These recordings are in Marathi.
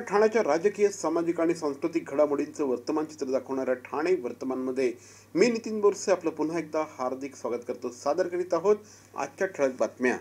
ठाण्याच्या राजकीय, सामाजिक आणि सांस्कृतिक घडामोडींचं वर्तमान चित्र दाखवणाऱ्या ठाणे वर्तमानमध्ये मी नितीन बोरसे आपलं पुन्हा एकदा हार्दिक स्वागत करतो. सादर करीत आहोत आजच्या ठळक बातम्या.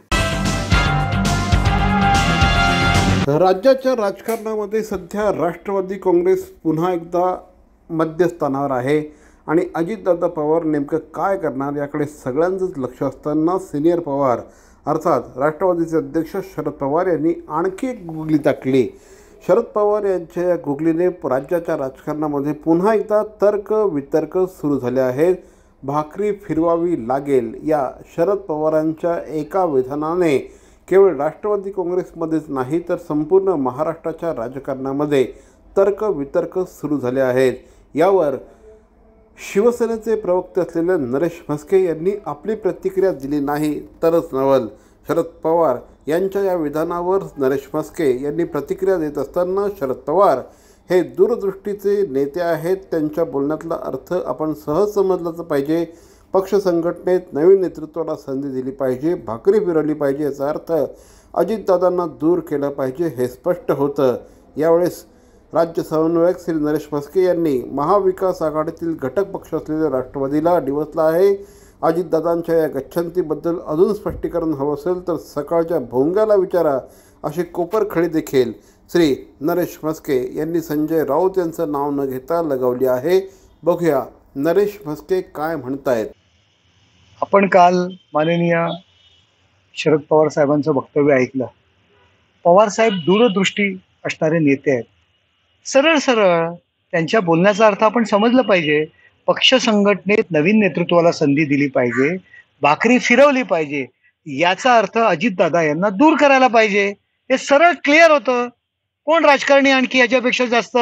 राज्याच्या राजकारणामध्ये सध्या राष्ट्रवादी काँग्रेस पुन्हा एकदा मध्यस्थानावर आहे आणि अजितदादा पवार नेमकं काय करणार याकडे सगळ्यांचंच लक्ष असताना सिनियर पवार अर्थात राष्ट्रवादीचे अध्यक्ष शरद पवार यांनी आणखी एक गुगली टाकली. शरद पवार यांच्या या गुगलीने राज्याच्या राजकारणामध्ये पुन्हा एकदा तर्क वितर्क सुरू झाले आहेत. भाकरी फिरवावी लागेल या शरद पवारांच्या एका विधानाने केवळ राष्ट्रवादी काँग्रेसमध्येच नाही तर संपूर्ण महाराष्ट्राच्या राजकारणामध्ये तर्क वितर्क सुरू झाले आहेत. यावर शिवसेनेचे प्रवक्ते असलेले नरेश म्हस्के यांनी आपली प्रतिक्रिया दिली नाही तरच नवल. शरद पवार यांच्या या विधानावर नरेश म्हस्के यांनी प्रतिक्रिया देत असताना शरद पवार हे दूरदृष्टीचे नेते आहेत. त्यांच्या बोलण्यातला अर्थ आपण सहज समजलाच पाहिजे. पक्ष संघटनेत नवीन नेतृत्वाला संधी दिली पाहिजे, भाकरी फिरवली पाहिजे, याचा अर्थ अजितदादांना दूर केलं पाहिजे हे स्पष्ट होतं. यावेळेस राज्य समन्वयक श्री नरेश म्हस्के यांनी महाविकास आघाडीतील घटक पक्ष असलेल्या राष्ट्रवादीला डिवचलं आहे. अजितदादांच्या या गच्छंतीबद्दल अजून स्पष्टीकरण हवं असेल तर सकाळच्या भोंग्याला विचारा अशी कोपरखळी देखील श्री नरेश म्हस्के यांनी संजय राऊत यांचं नाव न घेता लगावली आहे. बघूया नरेश म्हस्के काय म्हणतायत. आपण काल माननीय शरद पवार साहेबांचं वक्तव्य ऐकलं. पवार साहेब दूरदृष्टी असणारे नेते आहेत. सरळ सरळ त्यांच्या बोलण्याचा अर्थ आपण समजलं पाहिजे. पक्ष संघटनेत नवीन नेतृत्वाला संधी दिली पाहिजे, भाकरी फिरवली पाहिजे, याचा अर्थ अजितदादा यांना दूर करायला पाहिजे. हे सरळ क्लिअर होतं. कोण राजकारणी आणखी याच्यापेक्षा जास्त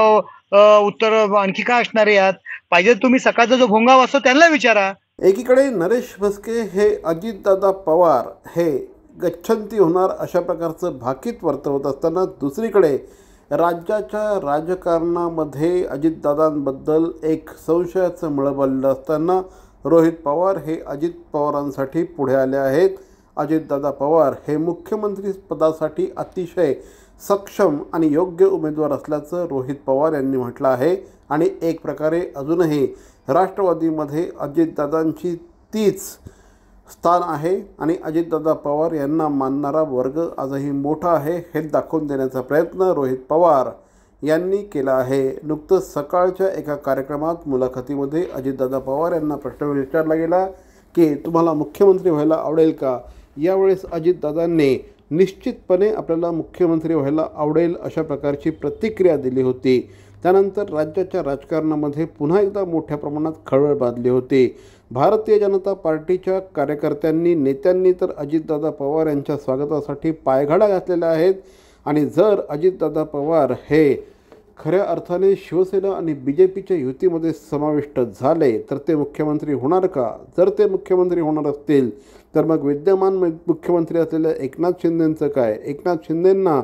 उत्तर आणखी काय असणार आहे यात? पाहिजे तुम्ही सकाळचा जो भोंगा वाचतो त्यांना विचारा. एकीकडे नरेश म्हस्के हे अजितदादा पवार हे गच्छंती होणार अशा प्रकारचं भाकीत वर्तवत असताना दुसरीकडे राज्याच्या राजकारणामध्ये अजितदादांबद्दल एक संशयाचं मळबळलं असताना रोहित पवार हे अजित पवारांसाठी पुढे आले आहेत. अजितदादा पवार हे मुख्यमंत्री पदासाठी अतिशय सक्षम आणि योग्य उमेदवार असल्याचं रोहित पवार यांनी म्हटलं आहे. आणि एक प्रकारे अजूनही राष्ट्रवादीमध्ये अजितदादांची तीच स्थान आहे आणि अजितदादा पवार यांना मानणारा वर्ग आजही मोठा आहे हे दाखवून देण्याचा प्रयत्न रोहित पवार यांनी केला आहे. नुकतंच सकाळच्या एका कार्यक्रमात मुलाखतीमध्ये अजितदादा पवार यांना प्रश्न विचारला गेला की तुम्हाला मुख्यमंत्री व्हायला आवडेल का. यावेळेस अजितदादांनी निश्चितपणे आपल्याला मुख्यमंत्री व्हायला आवडेल अशा प्रकारची प्रतिक्रिया दिली होती. त्यानंतर राज्याच्या राजकारणामध्ये पुन्हा एकदा मोठ्या प्रमाणात खळबळ माजली होती. भारतीय जनता पार्टीच्या कार्यकर्त्यांनी नेत्यांनी तर अजितदादा पवार यांच्या स्वागतासाठी पायघडा घातलेल्या आहेत. आणि जर अजितदादा पवार हे खऱ्या अर्थाने शिवसेना आणि BJPच्या युतीमध्ये समाविष्ट झाले तर ते मुख्यमंत्री होणार का? जर ते मुख्यमंत्री होणार असतील तर मग विद्यमान मुख्यमंत्री असलेल्या एकनाथ शिंदेंचं काय? एकनाथ शिंदेंना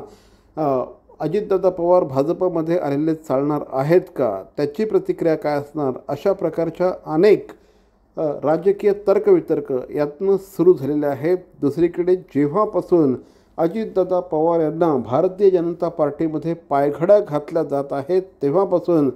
अजितदादा पवार भाजपमध्ये आलेले चालणार आहेत का? त्याची प्रतिक्रिया काय असणार? अशा प्रकारच्या अनेक राजकीय तर्कवितर्क यातनं सुरू झालेले आहेत. दुसरीकडे जेव्हापासून अजितदादा पवार यांना भारतीय जनता पार्टीमध्ये पायघड्या घातल्या जात आहेत तेव्हापासून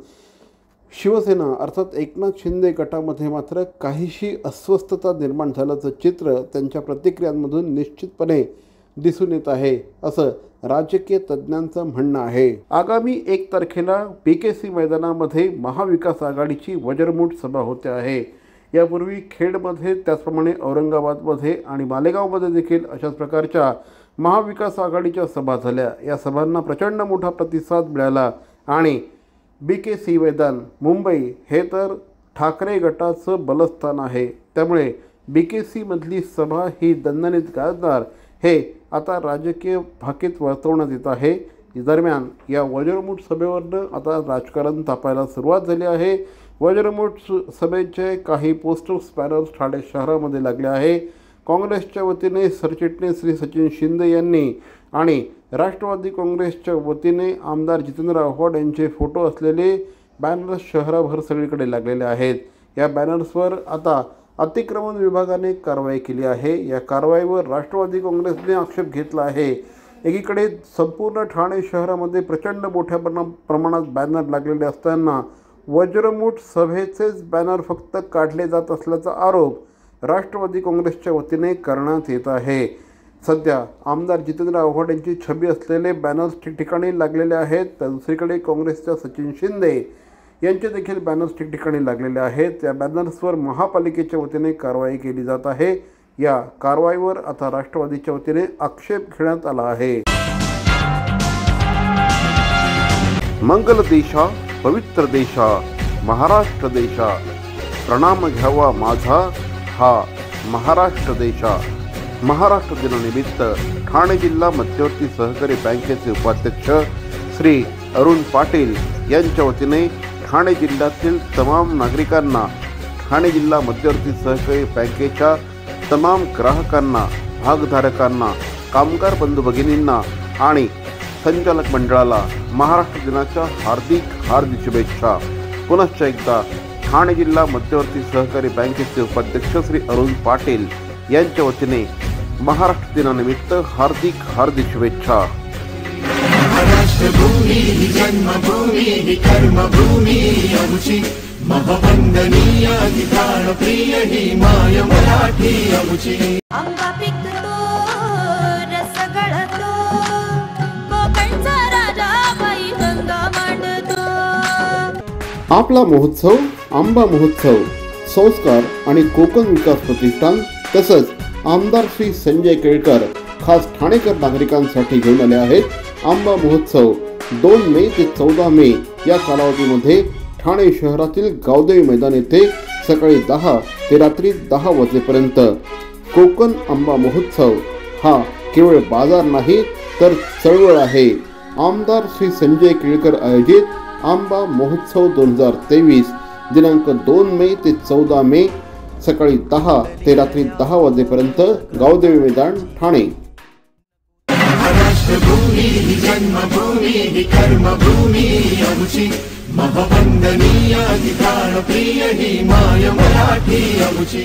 शिवसेना अर्थात एकनाथ शिंदे गटामध्ये मात्र काहीशी अस्वस्थता निर्माण झाल्याचं चित्र त्यांच्या प्रतिक्रियांमधून निश्चितपणे दिसून येत आहे असं राजकीय तज्ज्ञांचं म्हणणं आहे. आगामी 1 तारखेला PKC मैदानामध्ये महाविकास आघाडीची वज्रमूठ सभा होते आहे. यापूर्वी खेडमध्ये त्याचप्रमाणे औरंगाबादमध्ये आणि मालेगावमध्ये देखील अशाच प्रकारच्या महाविकास आघाडीच्या सभा झाल्या. या सभांना प्रचंड मोठा प्रतिसाद मिळाला आणि BKC मैदान मुंबई हे तर ठाकरे गटाचं बलस्थान आहे. त्यामुळे BKCमधली सभा ही दणदणीत गाजणार हे आता राजकीय भाकीत वर्तवण्यात येत आहे. दरम्यान या वज्रमूठ सभेवरनं आता राजकारण तापायला सुरुवात झाली आहे. वज्रमूठ सभेचे काही पोस्टर्स बॅनर्स ठाणे शहरामध्ये लागले आहे. काँग्रेसच्या वतीने सरचिटणीस श्री सचिन शिंदे यांनी आणि राष्ट्रवादी काँग्रेसच्या वतीने आमदार जितेंद्र आव्हाड यांचे फोटो असलेले बॅनर्स शहराभर सगळीकडे लागलेले आहेत. या बॅनर्सवर आता अतिक्रमण विभागाने कारवाई केली आहे. या कारवाईवर राष्ट्रवादी काँग्रेसने आक्षेप घेतला आहे. एकीकडे संपूर्ण ठाणे शहरामध्ये प्रचंड मोठ्या प्रमाणात बॅनर लागलेले असताना वज्रमूठ सभेचेच बॅनर फक्त काढले जात असल्याचा आरोप राष्ट्रवादी काँग्रेसच्या वतीने करण्यात येत आहे। सध्या आमदार जितेंद्र आव्हाड यांची छबी असलेले बॅनर्स ठिकठिकाणी लागलेले आहेत, तर दुसरीकडे काँग्रेसच्या सचिन शिंदे यांचे देखील बॅनर्स ठिकठिकाणी लागलेले आहेत। या बॅनर्सवर महापालिकेच्या वतीने कारवाई केली जात आहे। या कारवाईवर आता राष्ट्रवादीच्या वतीने आक्षेप घेण्यात आला आहे। मंगल देशा पवित्र देशा महाराष्ट्र देशा, प्रणाम घ्यावा माझा हा महाराष्ट्र देशा। महाराष्ट्र दिनानिमित्त ठाणे जिल्हा मध्यवर्ती सहकारी बँकेचे उपाध्यक्ष श्री अरुण पाटील यांच्या वतीने ठाणे जिल्ह्यातील तमाम नागरिकांना, ठाणे जिल्हा मध्यवर्ती सहकारी बँकेच्या तमाम ग्राहकांना, भागधारकांना, कामगार बंधू भगिनींना आणि संचालक मंडळाला महाराष्ट्र दिनाच्या हार्दिक शुभेच्छा। पुनश्च एकदा ठाणे जिल्हा मध्यवर्ती सहकारी बँकेचे उपाध्यक्ष श्री अरुण पाटील यांच्या वतीने महाराष्ट्र दिनानिमित्त हार्दिक शुभेच्छा। महाराष्ट्र भूमी ही जन्मभूमी ही कर्मभूमी आमची, महवंदनीय अधिकार प्रिय ही माय मराठी आमची। आंबा पिकतो रस गळतो, कोकणचा राजा बाई गंगा मांडतो। आपला महोत्सव आंबा महोत्सव संस्कार आणि कोकण विकास प्रतिष्ठान तसंच आमदार श्री संजय केळकर खास ठाणेकर नागरिकांसाठी घेऊन आले आहेत। आंबा महोत्सव 2 मे ते 14 मे या कालावधीमध्ये ठाणे शहरातील गावदेवी मैदान येथे सकाळी 10 ते रात्री 10 वाजेपर्यंत। कोकण आंबा महोत्सव हा केवळ बाजार नाही तर चळवळ आहे। आमदार श्री संजय केळकर आयोजित आंबा महोत्सव 2023 दिनांक 2 मे ते 14 मे सकाळी 10 ते रात्री 10 वाजेपर्यंत गावदेवी मैदान ठाणे। महाराष्ट्र भूमी ही जन्मभूमी ही कर्मभूमी आमची, महवंदनीय अधिकार प्रिय ही माय मराठी आमची।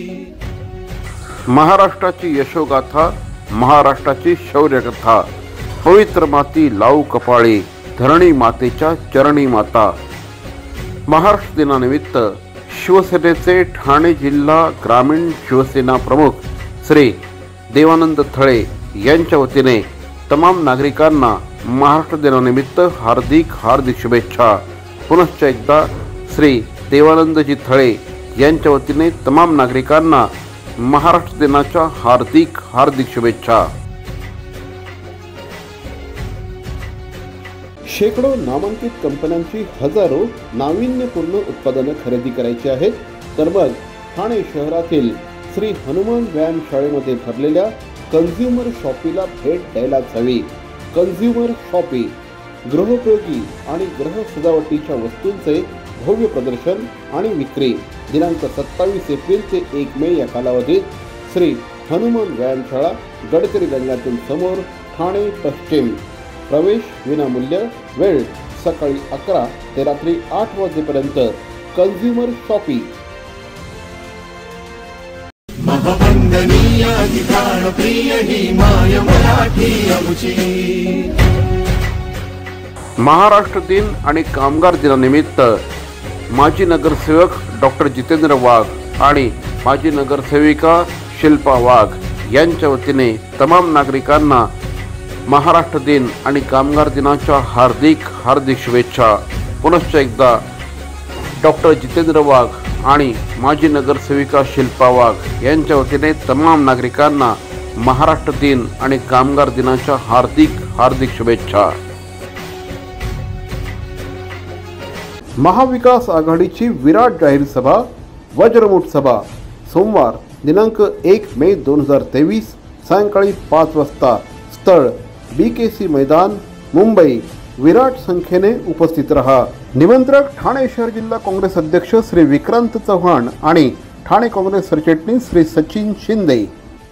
महाराष्ट्राची यशोगाथा, महाराष्ट्राची शौर्यकथा, पवित्र माती लावू कपाळी, धरणी मातेच्या चरणी माता। महाराष्ट्र दिनानिमित्त शिवसेनेचे ठाणे जिल्हा ग्रामीण शिवसेना प्रमुख श्री देवानंद थळे यांच्या वतीने तमाम नागरिकांना महाराष्ट्र दिनानिमित्त हार्दिक शुभेच्छा। पुनश्च एकदा श्री देवानंदजी थळे यांच्या वतीने तमाम नागरिकांना महाराष्ट्र दिनाच्या हार्दिक शुभेच्छा। शेकडो नामांकित कंपन्यांची हजारो नाविन्यपूर्ण उत्पादनं खरेदी करायची आहेत, तर मग ठाणे शहरातील श्री हनुमान व्यायाम शाळेमध्ये भरलेल्या कन्झ्युमर शॉपीला भेट द्यायलाच हवी। कन्झ्युमर शॉपी गृहोपयोगी आणि गृह सजावटीच्या वस्तूंचे भव्य प्रदर्शन आणि विक्री दिनांक 27 एप्रिल ते 1 मे या कालावधीत श्री हनुमान व्यायामशाळा, गडकरी रंगातून समोर, ठाणे पश्चिम। प्रवेश विनामूल्य। वेळ सकाळी 11 ते रात्री 8 वाजेपर्यंत। Consumer shoppe. महवंदनीय अधिकार प्रिय ही माय मराठी आमची। महाराष्ट्र दिन आणि कामगार दिनानिमित्त माजी नगरसेवक डॉक्टर जितेंद्र वाघ आणि माजी नगरसेविका शिल्पा वाघ यांच्या वतीने तमाम नागरिकांना महाराष्ट्र दिन आणि कामगार दिनाच्या हार्दिक शुभेच्छा। पुनश्च एकदा डॉक्टर जितेंद्र वाघ आणि माजी नगरसेविका शिल्पा वाघ यांच्या वतीने तमाम नागरिकांना महाराष्ट्र दिन आणि कामगार दिनाच्या हार्दिक शुभेच्छा। महाविकास आघाडीची विराट जाहीर सभा, वज्रमूठ सभा सोमवार दिनांक 1 मे 2023 सायंकाळी 5 वाजता। स्थळ BKC मैदान मुंबई। विराट संख्येने उपस्थित रहा। निमंत्रक ठाणे शहर जिल्हा काँग्रेस अध्यक्ष श्री विक्रांत चव्हाण आणि ठाणे काँग्रेस सरचिटणीस श्री सचिन शिंदे।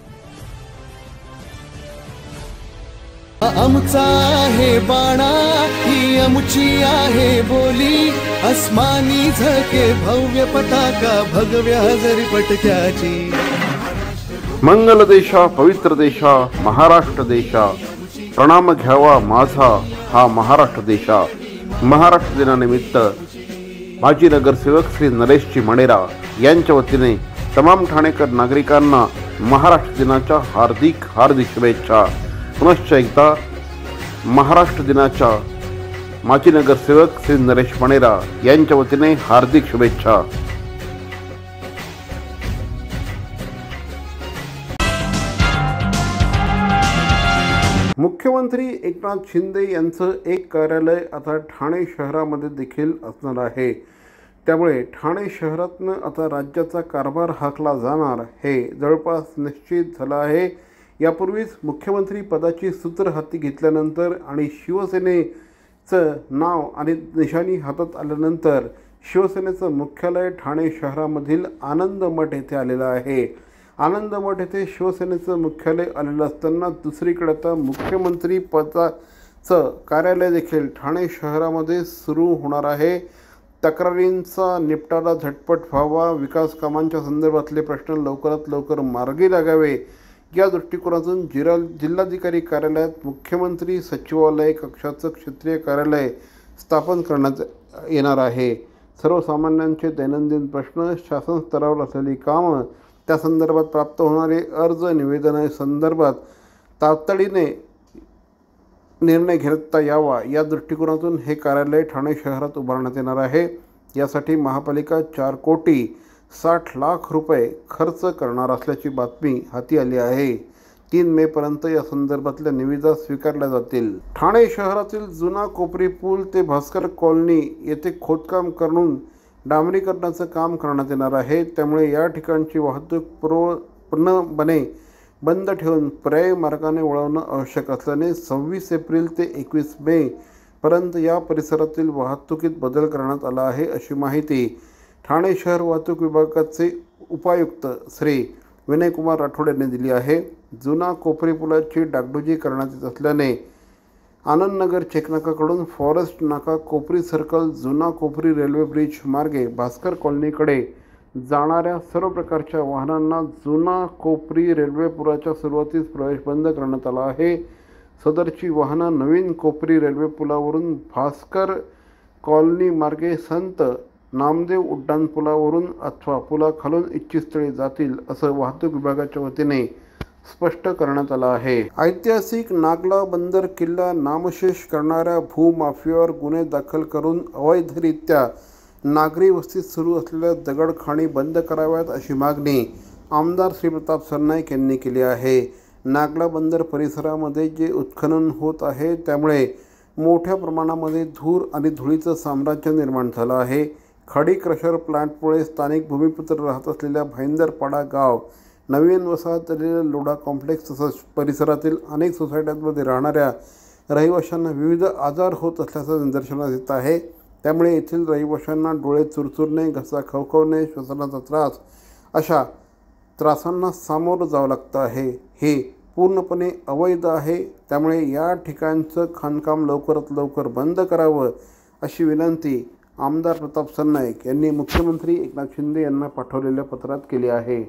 आमचा आहे बाणा ही आमची आहे बोली, अस्मानी झळके भव्य पताका भगव्या हजरी पटक्याची। मंगल देशा पवित्र देशा महाराष्ट्र देशा, प्रणाम घ्यावा माझा हा महाराष्ट्र देशा. महाराष्ट्र दिनानिमित्त माजी नगरसेवक श्री नरेशजी मणेरा यांच्या वतीने तमाम ठाणेकर नागरिकांना महाराष्ट्र दिनाच्या हार्दिक शुभेच्छा. पुनश्च एकदा महाराष्ट्र दिनाच्या माजी नगरसेवक श्री नरेश मणेरा यांच्या वतीने हार्दिक शुभेच्छा. मुख्यमंत्री एकनाथ शिंदे यांचं एक कार्यालय आता ठाणे शहरामध्ये देखील असणार आहे. त्यामुळे ठाणे शहरातनं आता राज्याचा कारभार हाकला जाणार हे जवळपास निश्चित झालं आहे. यापूर्वीच मुख्यमंत्री पदाची सूत्र हाती घेतल्यानंतर आणि शिवसेनेचं नाव आणि निशाणी हातात आल्यानंतर शिवसेनेचं मुख्यालय ठाणे शहरामधील आनंद मठ येथे आलेलं आहे. आनंद मठ येथे शिवसेनेचं मुख्यालय आलेलं असताना दुसरीकडे आता मुख्यमंत्री पदाचं कार्यालय देखील ठाणे शहरामध्ये सुरू होणार आहे. तक्रारींचा निपटारा झटपट व्हावा, विकास कामांच्या संदर्भातले प्रश्न लवकरात लवकर मार्गी लागावे या दृष्टिकोनातून जिल्हाधिकारी कार्यालयात मुख्यमंत्री सचिवालय कक्षाचं क्षेत्रीय कार्यालय स्थापन करण्यात येणार आहे. सर्वसामान्यांचे दैनंदिन प्रश्न, शासन स्तरावर असलेली कामं, त्या संदर्भात प्राप्त होणारे अर्ज निवेदने संदर्भात तातडीने निर्णय घेता यावा या दृष्टिकोनातून हे कार्यालय ठाणे शहरात उभारण्यात येणार आहे. यासाठी महापालिका 4,60,00,000 रुपये खर्च करणार असल्याची बातमी हाती आली आहे. 3 मेपर्यंत या संदर्भातल्या निविदा स्वीकारल्या जातील. ठाणे शहरातील जुना कोपरी पूल ते भास्कर कॉलनी येथे खोदकाम करून डांबरीकरणाचं काम करण्यात येणार आहे. त्यामुळे या ठिकाणची वाहतूक पूर्णपणे बंद ठेवून पर्यायी मार्गाने वळवणं आवश्यक असल्याने 26 एप्रिल ते 21 मे पर्यंत या परिसरातील वाहतुकीत बदल करण्यात आला आहे, अशी माहिती ठाणे शहर वाहतूक विभागाचे उपायुक्त श्री विनयकुमार राठोड यांनी दिली आहे. जुना कोपरी पुलाची डागडुजी करण्यात येत असल्याने आनंदनगर चेकनाकाकडून फॉरेस्ट नाका, कोपरी सर्कल, जुना कोपरी रेल्वे ब्रिज मार्गे भास्कर कॉलनीकडे जाणाऱ्या सर्व प्रकारच्या वाहनांना जुना कोपरी रेल्वे पुलाच्या सुरुवातीस प्रवेश बंद करण्यात आला आहे. सदरची वाहनं नवीन कोपरी रेल्वे पुलावरून भास्कर कॉलनी मार्गे संत नामदेव उड्डाणपुलावरून अथवा पुलाखालून इच्छित स्थळी जातील, असं वाहतूक विभागाच्या वतीने स्पष्ट करण्यात आलं आहे. ऐतिहासिक नागला बंदर किल्ला नामशेष करणाऱ्या भूमाफियावर गुन्हे दाखल करून अवैधरित्या नागरी वस्तीत सुरू असलेल्या दगडखाणी बंद कराव्यात, अशी मागणी आमदार श्री प्रताप सरनाईक यांनी केली आहे. नागला बंदर परिसरामध्ये जे उत्खनन होत आहे त्यामुळे मोठ्या प्रमाणामध्ये धूर आणि धुळीचं साम्राज्य निर्माण झालं आहे. खडी क्रशर प्लांटमुळे स्थानिक भूमिपुत्र राहत असलेल्या भाईंदरपाडा गाव, नवीन वसाहत झालेल्या लोढा कॉम्प्लेक्स तसंच परिसरातील अनेक सोसायट्यांमध्ये राहणाऱ्या रहिवाशांना विविध आजार होत असल्याचं निदर्शनास येत आहे. त्यामुळे येथील रहिवाशांना डोळे चुरचुरणे, घसा खवखवणे, श्वसनाचा त्रास अशा त्रासांना सामोरं जावं लागतं आहे. हे पूर्णपणे अवैध आहे. त्यामुळे या ठिकाणचं खाणकाम लवकरात लवकर बंद करावं, अशी विनंती आमदार प्रताप सरनाईक यांनी मुख्यमंत्री एकनाथ शिंदे यांना पाठवलेल्या पत्रात केली आहे.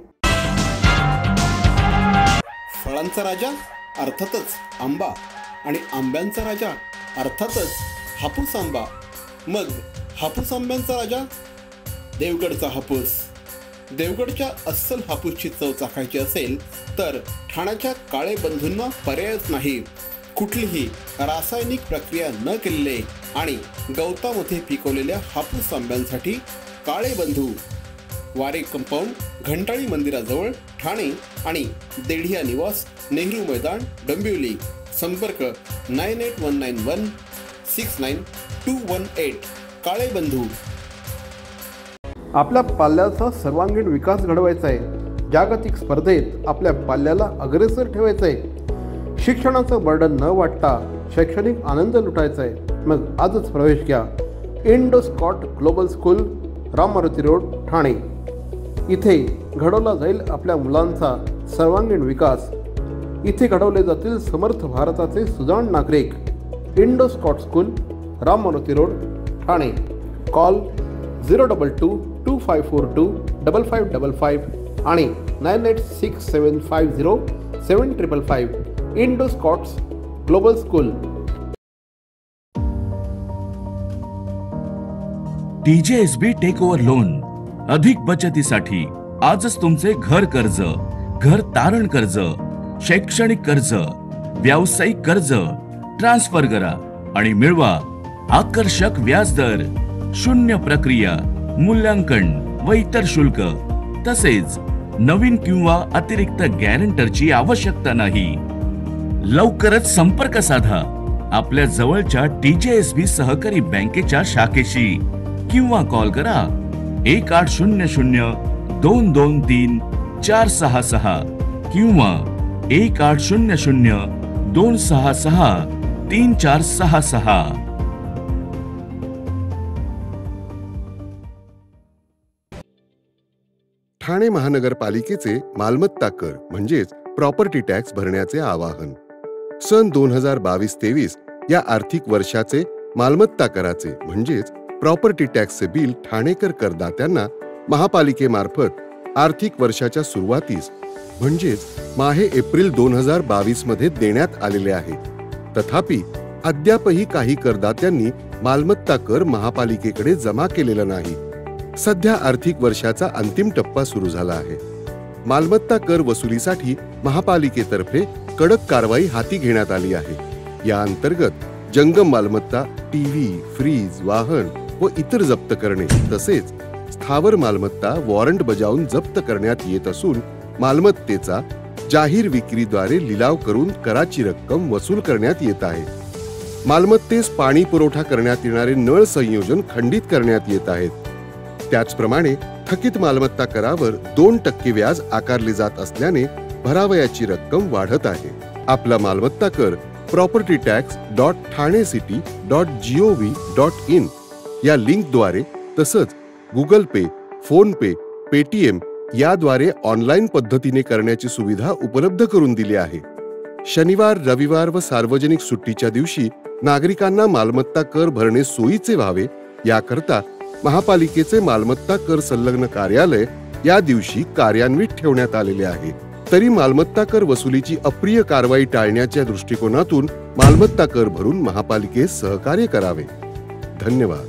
फळांचा राजा अर्थातच आंबा आणि आंब्यांचा राजा अर्थातच हापूस आंबा. मग हापूस आंब्यांचा राजा देवगडचा हापूस. देवगडच्या अस्सल हापूसची चव चाखायची असेल तर ठाण्याच्या काळे बंधूंना पर्यायच नाही. कुठलीही रासायनिक प्रक्रिया न केलेले आणि गवतामध्ये पिकवलेल्या हापूस आंब्यांसाठी काळे बंधू, वारे कंपाऊंड, घंटाळी मंदिराजवळ ठाणे आणि देढिया निवास, नेहरू मैदान, डोंबिवली. संपर्क 9819169218. काळे बंधू. आपल्या पाल्याचा सर्वांगीण विकास घडवायचा आहे. जागतिक स्पर्धेत आपल्या पाल्याला अग्रेसर ठेवायचं आहे. शिक्षणाचं बर्डन न वाटता शैक्षणिक आनंद लुटायचा आहे. मग आजच प्रवेश घ्या Indo Scott global school, Ram Maruti road, Thane. इथे घडवला जाईल आपल्या मुलांचा सर्वांगीण विकास. इथे घडवले जातील समर्थ भारताचे सुजाण नागरिक. Indo Scott school, Ram Maruti road, Thane. Call 02225425555 आणि 9867507555. Indo Scotts global school. TJSB take over loan. अधिक बचतीसाठी आजच तुमचे घर कर्ज, घर तारण कर्ज, शैक्षणिक कर्ज, व्यावसायिक कर्ज ट्रान्सफर करा आणि मिळवा आकर्षक व्याजदर, शून्य प्रक्रिया, मूल्यांकन व इतर शुल्क. तसेच नवीन किंवा अतिरिक्त गॅरंटरची आवश्यकता नाही. लवकरच संपर्क साधा आपल्या जवळच्या TJSB सहकारी बँकेच्या शाखेशी किंवा कॉल करा 1800-223-466 किंवा 1800-266-3466. ठाणे महानगरपालिकेचे मालमत्ता कर म्हणजेच प्रॉपर्टी टॅक्स भरण्याचे आवाहन. सन 2022-23 या आर्थिक वर्षाचे मालमत्ता कराचे म्हणजेच प्रॉपर्टी टॅक्सचे बिल ठाणेकर करदात्यांना महापालिकेमार्फत आर्थिक वर्षाच्या सुरुवातीस म्हणजेच माहे एप्रिल 2022 मध्ये देण्यात आलेले आहे. तथापि अद्यापही काही करदात्यांनी मालमत्ता कर महापालिकेकडे जमा केलेला नाही. सध्या आर्थिक वर्षाचा अंतिम टप्पा सुरू झाला आहे. मालमत्ता कर वसुलीसाठी महापालिकेतर्फे कडक कारवाई हाती घेण्यात आली आहे. या अंतर्गत जंगम मालमत्ता, टीव्ही, फ्रीज, वाहन व इतर जप्त करणे तसेच स्थावर मालमत्ता वॉरंट बजावून जप्त करण्यात येत असून मालमत्तेचा जाहीर विक्रीद्वारे लिलाव करून कराची रक्कम वसूल करण्यात येत आहे. मालमत्तेस पाणी पुरवठा करण्यात येणारे नळ संयोजन खंडित करण्यात येत आहेत. त्याचप्रमाणे थकीत मालमत्ता करावर 2% व्याज आकारले जात असल्याने भरावयाची रक्कम वाढत आहे. आपला मालमत्ता कर propertytax.thanecity.gov.in या लिंकद्वारे तसंच Google Pay, PhonePe, Paytm याद्वारे ऑनलाईन पद्धतीने करण्याची सुविधा उपलब्ध करून दिली आहे. शनिवार, रविवार व सार्वजनिक सुट्टीच्या दिवशी नागरिकांना मालमत्ता कर भरणे सोयीचे व्हावे याकरता महापालिकेचे मालमत्ता कर संलग्न कार्यालय या दिवशी कार्यान्वित ठेवण्यात आलेले आहे. तरी मालमत्ता कर वसुलीची अप्रिय कारवाई टाळण्याच्या दृष्टिकोनातून मालमत्ता कर भरून महापालिकेस सहकार्य करावे. धन्यवाद.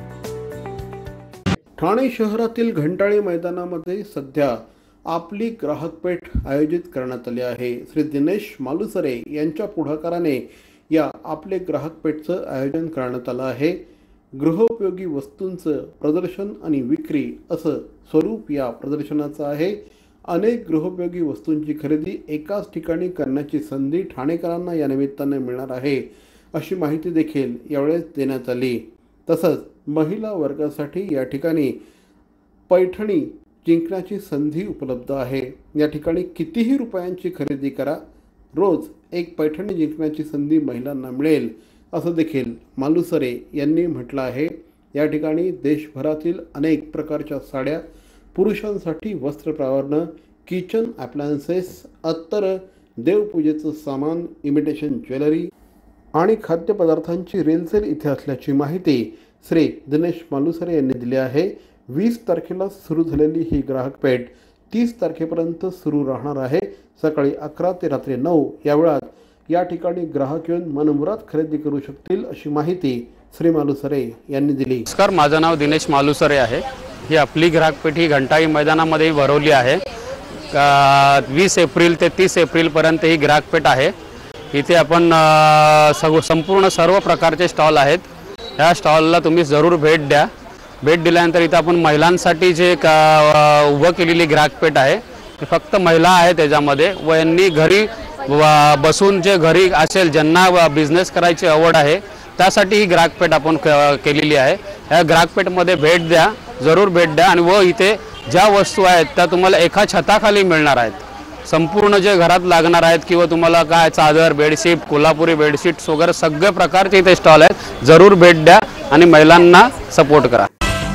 ठाणे शहरातील घंटाळी मैदानामध्ये सध्या आपली ग्राहक पेठ आयोजित करण्यात आली आहे. श्री दिनेश मालुसरे यांच्या पुढाकाराने या आपले ग्राहक पेठचं आयोजन करण्यात आलं आहे. गृहोपयोगी वस्तूंचं प्रदर्शन आणि विक्री असं स्वरूप या प्रदर्शनाचं आहे. अनेक गृहोपयोगी वस्तूंची खरेदी एकाच ठिकाणी करण्याची संधी ठाणेकरांना या निमित्ताने मिळणार आहे अशी माहिती देखील यावेळेस देण्यात आली. तसंच महिला वर्गासाठी या ठिकाणी पैठणी जिंकण्याची संधी उपलब्ध आहे. या ठिकाणी कितीही रुपयांची खरेदी करा, रोज एक पैठणी जिंकण्याची संधी महिलांना मिळेल असं देखील मालुसरे यांनी म्हटलं आहे. या ठिकाणी देशभरातील अनेक प्रकारच्या साड्या, पुरुषांसाठी वस्त्रप्रावरण, किचन ॲप्लायन्सेस, अत्तर, देवपूजेचं सामान, इमिटेशन ज्वेलरी आणि खाद्यपदार्थांची रेलसेल इथे असल्याची माहिती श्री दिनेश मालुसरे यांनी दिली आहे. 20 तारखेला सुरू झालेली ही ग्राहक पेठ 30 तारखेपर्यंत सुरू राहणार आहे. सकाळी 11 ते रात्री 9 या वेळात या ठिकाणी ग्राहक येऊन मनमुराद खरेदी करू शकतील अशी माहिती श्री मालुसरे यांनी दिली. नमस्कार, माझं नाव दिनेश मालुसरे आहे. ही आपली ग्राहक पेठ ही घंटाळी मैदानामध्ये भरवली आहे. 20 एप्रिल ते 30 एप्रिलपर्यंत ही ग्राहक पेठ आहे. इथे आपण संपूर्ण सर्व प्रकारचे स्टॉल आहेत. ह्या स्टॉलला तुम्ही जरूर भेट द्या. भेट दिल्यानंतर इथं आपण महिलांसाठी जे उभं केलेली ग्राहक पेठ आहे ती फक्त महिला आहे त्याच्यामध्ये व यांनी घरी बसून जे घरी असेल ज्यांना बिझनेस करायची आवड आहे त्यासाठी ही ग्राहक पेठ आपण केलेली आहे. ह्या ग्राहक पेठमध्ये भेट द्या, जरूर भेट द्या आणि व इथे ज्या वस्तू आहेत त्या तुम्हाला एका छताखाली मिळणार आहेत. संपूर्ण जे घरात लागणार आहेत किंवा तुम्हाला काय चादर, बेडशीट, कोल्हापुरी बेडशीट्स वगैरे सगळे प्रकारचे इथे स्टॉल आहेत. जरूर भेट द्या आणि महिलांना सपोर्ट करा.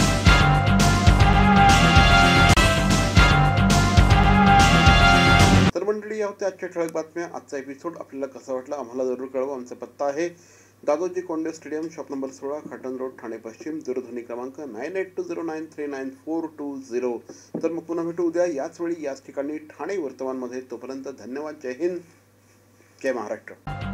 तर मंडळी, या होत्या आजच्या ठळक बातम्या. आजचा एपिसोड आपल्याला कसा वाटला आम्हाला जरूर कळवा. आमचा पत्ता आहे Dadoji Konde stadium, shop number 16, Khatan road, Thane पश्चिम. दूरध्वनी क्रमांक 9820939420. तर मग पुन्हा भेटू उद्या याच वेळी याच ठिकाणी ठाणे वर्तमानमध्ये. तोपर्यंत धन्यवाद. जय हिंद, जय महाराष्ट्र.